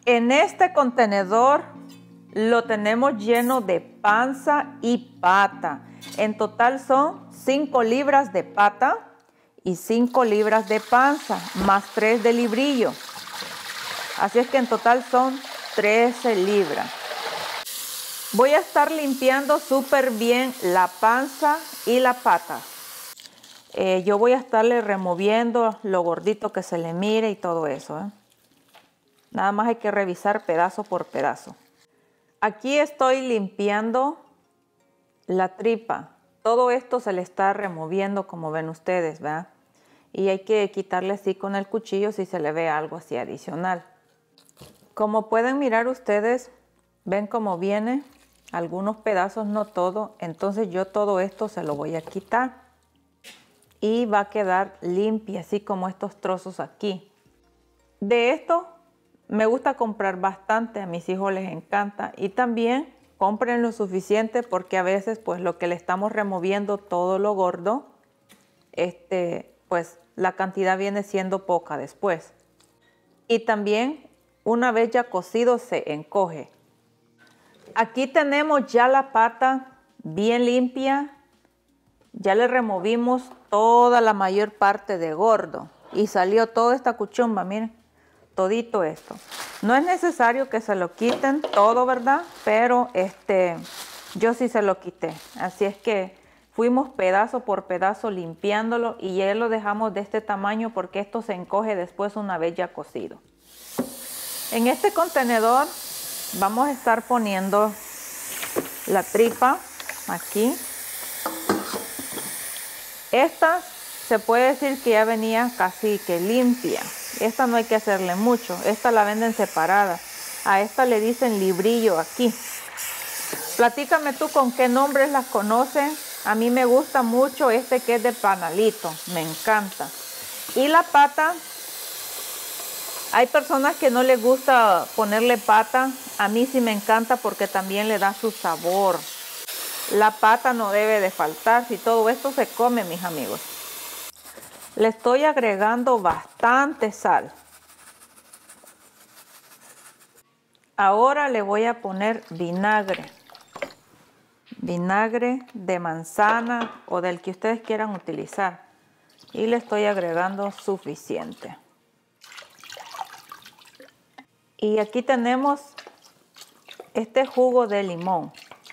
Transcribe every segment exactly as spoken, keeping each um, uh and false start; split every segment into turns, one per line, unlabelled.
En este contenedor lo tenemos lleno de panza y pata. En total son cinco libras de pata y cinco libras de panza, más tres de librillo. Así es que en total son trece libras. Voy a estar limpiando súper bien la panza y la pata. Eh, yo voy a estarle removiendo lo gordito que se le mire y todo eso, ¿eh? Nada más hay que revisar pedazo por pedazo. Aquí estoy limpiando la tripa. Todo esto se le está removiendo, como ven ustedes, ¿verdad? Y hay que quitarle así con el cuchillo si se le ve algo así adicional. Como pueden mirar ustedes, ven cómo viene. Algunos pedazos, no todo. Entonces yo todo esto se lo voy a quitar. Y va a quedar limpia, así como estos trozos aquí. De esto me gusta comprar bastante, a mis hijos les encanta. Y también compren lo suficiente porque a veces pues lo que le estamos removiendo, todo lo gordo, este, pues la cantidad viene siendo poca después. Y también una vez ya cocido se encoge. Aquí tenemos ya la pata bien limpia. Ya le removimos toda la mayor parte de gordo y salió toda esta cuchumba, miren, todito esto. No es necesario que se lo quiten todo, ¿verdad? Pero este, yo sí se lo quité. Así es que fuimos pedazo por pedazo limpiándolo y ya lo dejamos de este tamaño porque esto se encoge después una vez ya cocido. En este contenedor vamos a estar poniendo la tripa aquí. Esta se puede decir que ya venía casi que limpia. Esta no hay que hacerle mucho. Esta la venden separada. A esta le dicen librillo aquí. Platícame tú con qué nombres las conocen. A mí me gusta mucho este que es de panalito. Me encanta. Y la pata. Hay personas que no les gusta ponerle pata. A mí sí me encanta porque también le da su sabor. La pata no debe de faltar, si todo esto se come, mis amigos. Le estoy agregando bastante sal. Ahora le voy a poner vinagre. Vinagre de manzana o del que ustedes quieran utilizar. Y le estoy agregando suficiente. Y aquí tenemos este jugo de limón.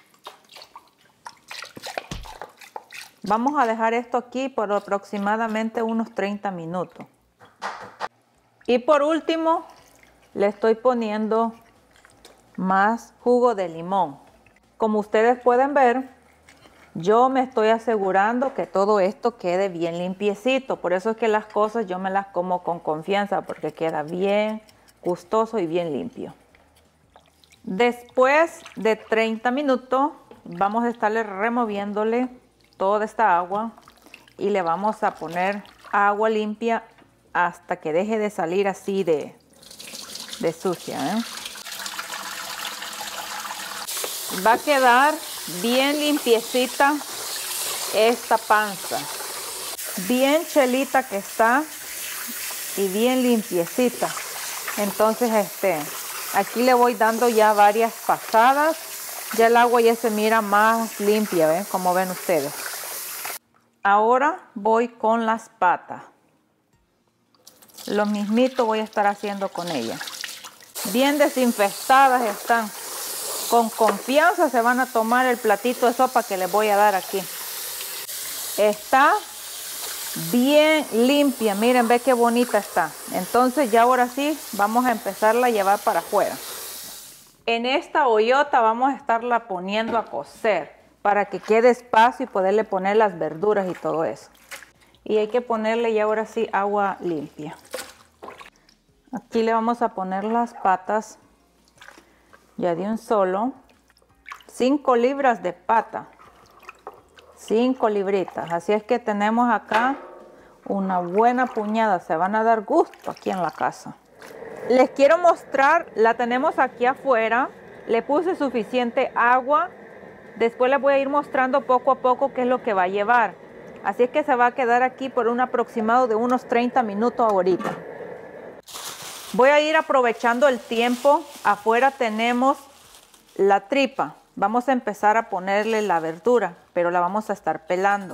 Vamos a dejar esto aquí por aproximadamente unos treinta minutos. Y por último, le estoy poniendo más jugo de limón. Como ustedes pueden ver, yo me estoy asegurando que todo esto quede bien limpiecito. Por eso es que las cosas yo me las como con confianza, porque queda bien gustoso y bien limpio. Después de treinta minutos, vamos a estarle removiéndole toda esta agua y le vamos a poner agua limpia hasta que deje de salir así de, de sucia, ¿eh? Va a quedar bien limpiecita esta panza, bien chelita que está y bien limpiecita. Entonces este, aquí le voy dando ya varias pasadas. Ya el agua ya se mira más limpia, ¿eh? Como ven ustedes. Ahora voy con las patas. Lo mismito voy a estar haciendo con ellas. Bien desinfectadas están. Con confianza se van a tomar el platito de sopa que les voy a dar aquí. Está bien limpia. Miren, ve qué bonita está. Entonces ya ahora sí vamos a empezarla a llevar para afuera. En esta ollota vamos a estarla poniendo a cocer para que quede espacio y poderle poner las verduras y todo eso. Y hay que ponerle ya ahora sí agua limpia. Aquí le vamos a poner las patas ya de un solo. cinco libras de pata. cinco libritas. Así es que tenemos acá una buena puñada. Se van a dar gusto aquí en la casa. Les quiero mostrar, la tenemos aquí afuera. Le puse suficiente agua. Después les voy a ir mostrando poco a poco qué es lo que va a llevar. Así es que se va a quedar aquí por un aproximado de unos treinta minutos ahorita. Voy a ir aprovechando el tiempo. Afuera tenemos la tripa. Vamos a empezar a ponerle la verdura, pero la vamos a estar pelando.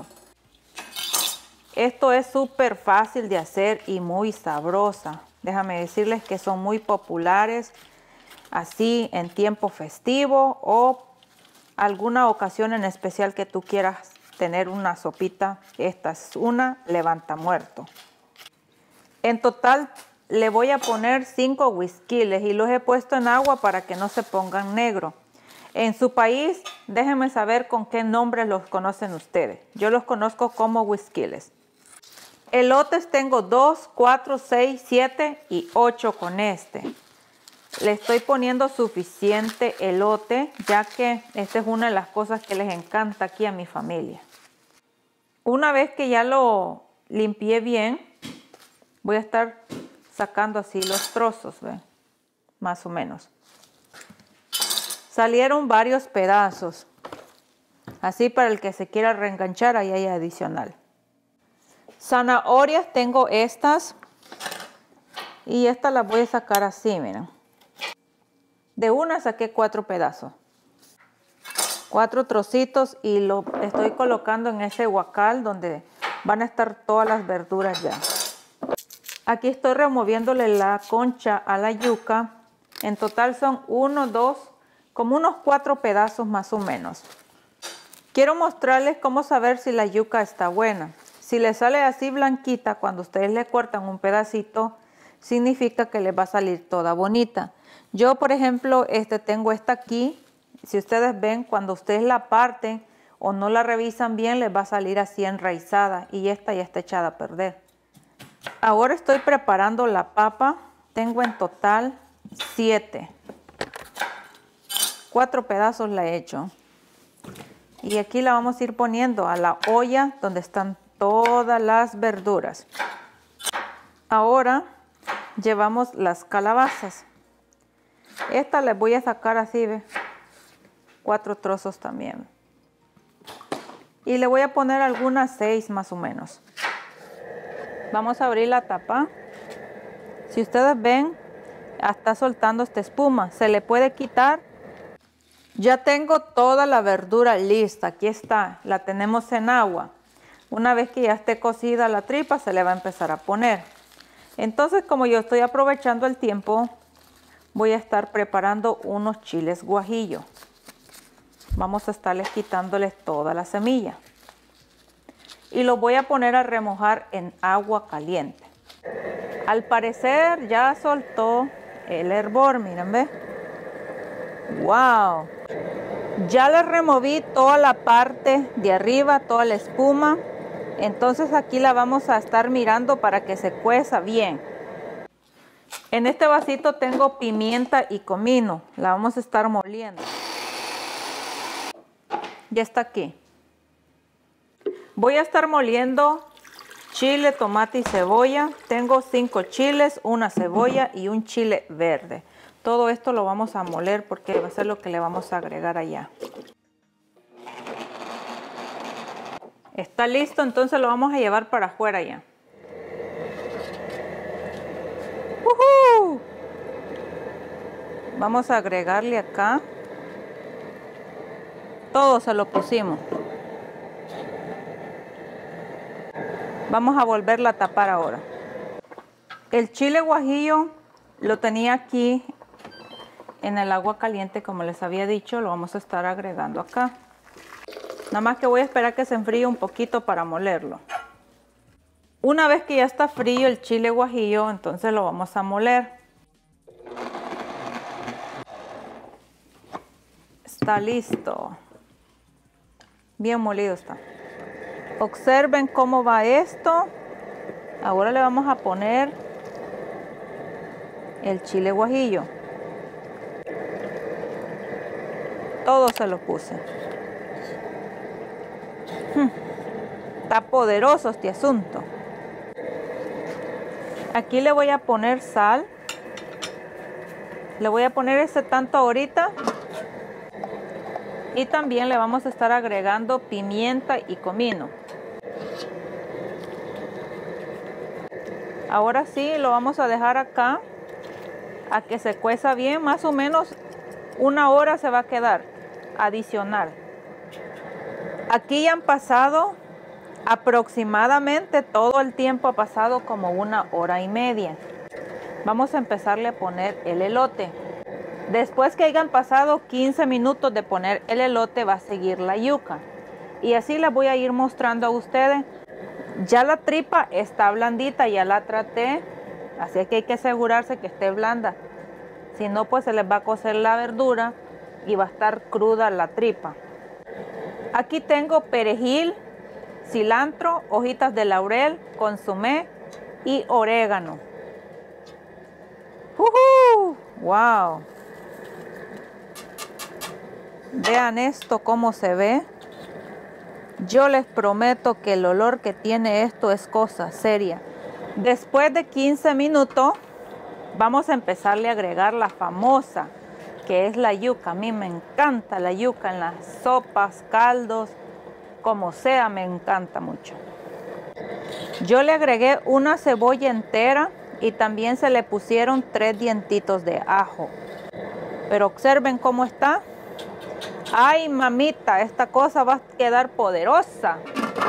Esto es súper fácil de hacer y muy sabrosa. Déjame decirles que son muy populares así en tiempo festivo o alguna ocasión en especial que tú quieras tener una sopita. Esta es una levanta muerto. En total le voy a poner cinco huisquiles y los he puesto en agua para que no se pongan negro. En su país, déjenme saber con qué nombres los conocen ustedes. Yo los conozco como huisquiles. Elotes tengo dos, cuatro, seis, siete y ocho con este. Le estoy poniendo suficiente elote, ya que esta es una de las cosas que les encanta aquí a mi familia. Una vez que ya lo limpié bien, voy a estar sacando así los trozos, ¿ven? Más o menos. Salieron varios pedazos. Así para el que se quiera reenganchar, ahí hay adicional. Zanahorias tengo estas. Y estas las voy a sacar así, miren. De una saqué cuatro pedazos. Cuatro trocitos y lo estoy colocando en ese guacal donde van a estar todas las verduras ya. Aquí estoy removiéndole la concha a la yuca. En total son uno, dos, como unos cuatro pedazos más o menos. Quiero mostrarles cómo saber si la yuca está buena. Si le sale así blanquita, cuando ustedes le cortan un pedacito, significa que les va a salir toda bonita. Yo, por ejemplo, este, tengo esta aquí. Si ustedes ven, cuando ustedes la parten o no la revisan bien, les va a salir así enraizada y esta ya está echada a perder. Ahora estoy preparando la papa. Tengo en total siete. Cuatro pedazos la he hecho. Y aquí la vamos a ir poniendo a la olla donde están todas las verduras. Ahora llevamos las calabazas. Esta les voy a sacar así, ¿ve? Cuatro trozos también. Y le voy a poner algunas seis más o menos. Vamos a abrir la tapa. Si ustedes ven, está soltando esta espuma. Se le puede quitar. Ya tengo toda la verdura lista. Aquí está. La tenemos en agua. Una vez que ya esté cocida la tripa, se le va a empezar a poner. Entonces, como yo estoy aprovechando el tiempo, voy a estar preparando unos chiles guajillo. Vamos a estarles quitándoles toda la semilla. Y los voy a poner a remojar en agua caliente. Al parecer ya soltó el hervor, miren, ¿ve? ¡Wow! Ya le removí toda la parte de arriba, toda la espuma. Entonces aquí la vamos a estar mirando para que se cueza bien. En este vasito tengo pimienta y comino. La vamos a estar moliendo. Ya está aquí. Voy a estar moliendo chile, tomate y cebolla. Tengo cinco chiles, una cebolla y un chile verde. Todo esto lo vamos a moler porque va a ser lo que le vamos a agregar allá. Está listo, entonces lo vamos a llevar para afuera ya. ¡Uhú! Vamos a agregarle acá. Todo se lo pusimos. Vamos a volverla a tapar ahora. El chile guajillo lo tenía aquí en el agua caliente, como les había dicho. Lo vamos a estar agregando acá. Nada más que voy a esperar que se enfríe un poquito para molerlo. Una vez que ya está frío el chile guajillo, entonces lo vamos a moler. Está listo. Bien molido está. Observen cómo va esto. Ahora le vamos a poner el chile guajillo. Todo se lo puse. Está poderoso este asunto. Aquí le voy a poner sal. Le voy a poner ese tanto ahorita. Y también le vamos a estar agregando pimienta y comino. Ahora sí, lo vamos a dejar acá a que se cueza bien. Más o menos una hora se va a quedar adicional. Aquí ya han pasado aproximadamente, todo el tiempo ha pasado como una hora y media. Vamos a empezarle a poner el elote. Después que hayan pasado quince minutos de poner el elote, va a seguir la yuca. Y así les voy a ir mostrando a ustedes. Ya la tripa está blandita, ya la traté. Así que hay que asegurarse que esté blanda. Si no, pues se les va a cocer la verdura y va a estar cruda la tripa. Aquí tengo perejil, cilantro, hojitas de laurel, consomé y orégano. ¡Uh! ¡Wow! Vean esto cómo se ve. Yo les prometo que el olor que tiene esto es cosa seria. Después de quince minutos vamos a empezarle a agregar la famosa, que es la yuca. A mí me encanta la yuca en las sopas, caldos, como sea, me encanta mucho. Yo le agregué una cebolla entera y también se le pusieron tres dientitos de ajo. Pero observen cómo está. ¡Ay, mamita! Esta cosa va a quedar poderosa.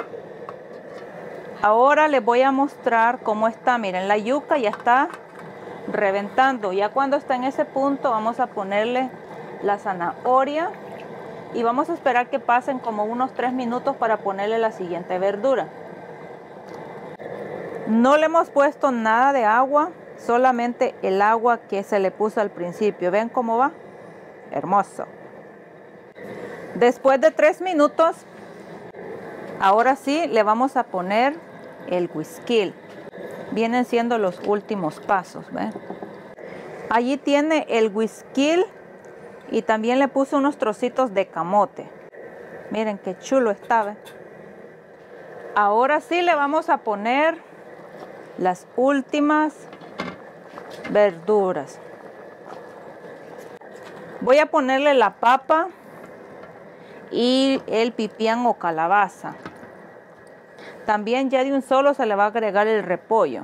Ahora les voy a mostrar cómo está. Miren, la yuca ya está reventando. Ya cuando está en ese punto vamos a ponerle la zanahoria y vamos a esperar que pasen como unos tres minutos para ponerle la siguiente verdura. No le hemos puesto nada de agua, solamente el agua que se le puso al principio. ¿Ven cómo va? Hermoso. Después de tres minutos, ahora sí le vamos a poner el whisky. Vienen siendo los últimos pasos, ¿ven? Allí tiene el whisky y también le puse unos trocitos de camote. Miren qué chulo está, ¿ven? Ahora sí le vamos a poner las últimas verduras. Voy a ponerle la papa y el pipián o calabaza. También ya de un solo se le va a agregar el repollo.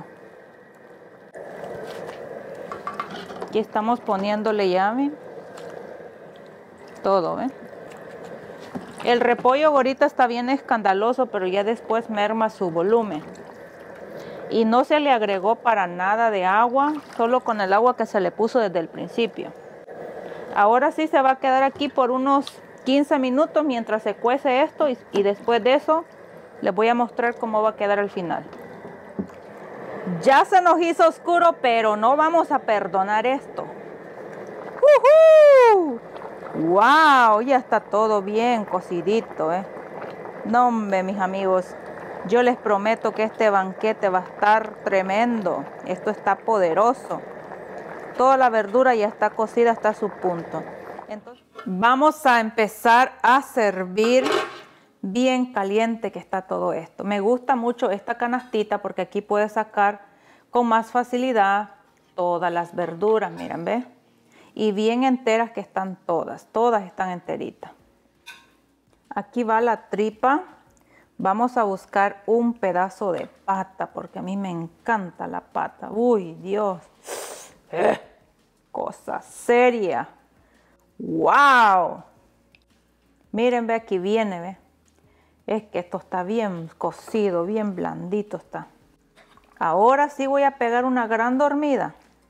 Aquí estamos poniéndole ya, ¿ven? Todo, ¿ven? El repollo ahorita está bien escandaloso, pero ya después merma su volumen. Y no se le agregó para nada de agua, solo con el agua que se le puso desde el principio. Ahora sí se va a quedar aquí por unos quince minutos mientras se cuece esto y, y después de eso les voy a mostrar cómo va a quedar al final. Ya se nos hizo oscuro, pero no vamos a perdonar esto. ¡Uh-huh! ¡Wow! Ya está todo bien cocidito, ¿eh? No, hombre, mis amigos, yo les prometo que este banquete va a estar tremendo. Esto está poderoso. Toda la verdura ya está cocida hasta su punto. Entonces, vamos a empezar a servir. Bien caliente que está todo esto. Me gusta mucho esta canastita porque aquí puedes sacar con más facilidad todas las verduras. Miren, ¿ves? Y bien enteras que están todas. Todas están enteritas. Aquí va la tripa. Vamos a buscar un pedazo de pata porque a mí me encanta la pata. Uy, Dios. Eh, cosa seria. ¡Wow! Miren, ve, aquí viene, ve. Es que esto está bien cocido, bien blandito está. Ahora sí voy a pegar una gran dormida.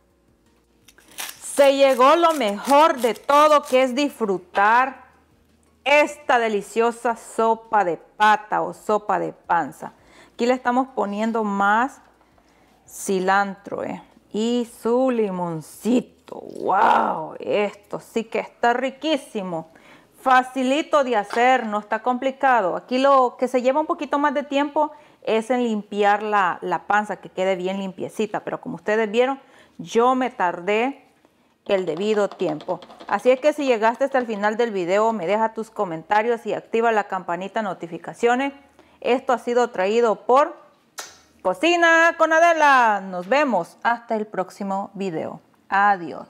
Se llegó lo mejor de todo, que es disfrutar esta deliciosa sopa de pata o sopa de panza. Aquí le estamos poniendo más cilantro, ¿eh? Y su limoncito. ¡Wow! Esto sí que está riquísimo. Facilito de hacer, no está complicado. Aquí lo que se lleva un poquito más de tiempo es en limpiar la, la panza, que quede bien limpiecita. Pero como ustedes vieron, yo me tardé el debido tiempo. Así es que si llegaste hasta el final del video, me deja tus comentarios y activa la campanita de notificaciones. Esto ha sido traído por Cocina con Adela. Nos vemos hasta el próximo video. Adiós.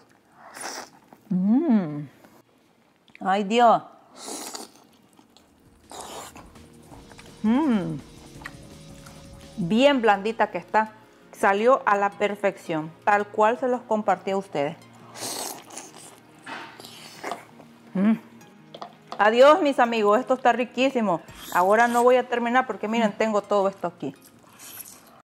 Mmm. Ay, Dios. Mmm. Bien blandita que está. Salió a la perfección, tal cual se los compartí a ustedes. Mm. Adiós, mis amigos, esto está riquísimo. Ahora no voy a terminar porque miren, tengo todo esto aquí.